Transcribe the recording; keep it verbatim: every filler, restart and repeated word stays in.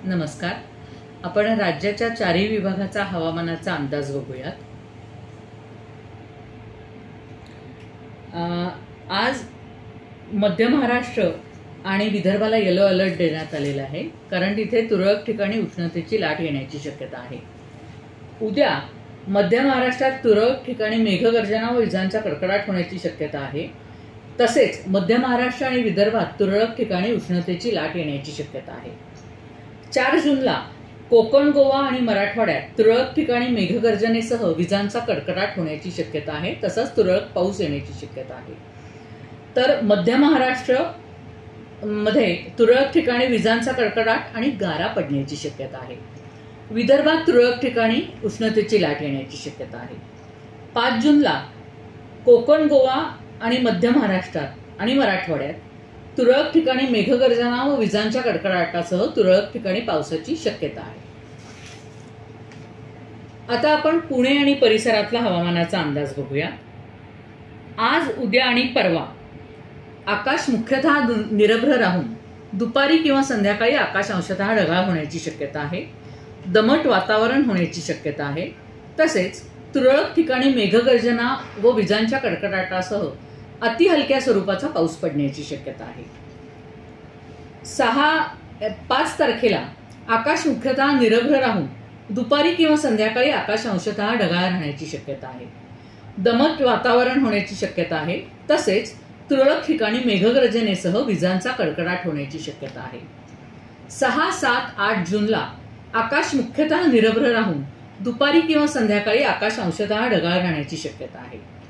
नमस्कार. आपण राज्याच्या चारही विभागाचा हवामानाचा अंदाज बघूयात. आज मध्य महाराष्ट्र आणि विदर्भाला येलो अलर्ट देण्यात आलेला आहे, कारण तिथे तुरळक ठिकाणी उष्णतेची लाट येण्याची शक्यता आहे. उद्या मध्य महाराष्ट्रात तुरळक ठिकाणी मेघगर्जना व विजांचा कडकडाट होण्याची शक्यता आहे. तसेच मध्य महाराष्ट्र आणि विदर्भात तुरळक ठिकाणी उष्णतेची लाट येण्याची शक्यता आहे. चार जूनला कोकण, गोवा आणि मराठवाड्यात तुरळक ठिकाणी मेघगर्जनेसह विजांचा कडकडाट होण्याची शक्यता आहे. तसंच तुरळक पाऊस येण्याची शक्यता आहे. तर मध्य महाराष्ट्र मध्ये तुरळक ठिकाणी विजांचा कडकडाट आणि गारा पडण्याची शक्यता आहे. विदर्भात तुरळक ठिकाणी उष्णतेची लाट येण्याची शक्यता आहे. पाच जूनला कोकण, गोवा आणि मध्य महाराष्ट्रात आणि मराठवाड्यात तुरळक ठिकाणी मेघगर्जना व विजांच्या कडकडाटासह तुरळक ठिकाणी पावसाची शक्यता आहे. आता आपण पुणे आणि परिसरातला हवामानाचा अंदाज बघूया. आज, उद्या आणि परवा आकाश मुख्यतः निरभ्र राहून दुपारी किंवा संध्याकाळी आकाश अंशतः ढगाळ होण्याची शक्यता आहे. दमट वातावरण होण्याची शक्यता आहे. तसेच तुरळक ठिकाणी मेघगर्जना व विजांच्या कडकडाटासह अति हलक्या स्वरूपाचा पाऊस पडण्याची शक्यता आहे. सहा पाच तारखेला आकाश मुख्यतः निरभ्र राहून दुपारी किंवा संध्याकाळी आकाश अंशतः ढगाळ राहण्याची शक्यता आहे. दमट वातावरण होण्याची शक्यता आहे. तसेच तुरळक ठिकाणी मेघगर्जनेसह विजांचा कडकडाट होण्याची शक्यता आहे. सहा सात आठ जूनला आकाश मुख्यतः निरभ्र राहून दुपारी किंवा संध्याकाळी आकाश अंशतः ढगाळ राहण्याची शक्यता आहे.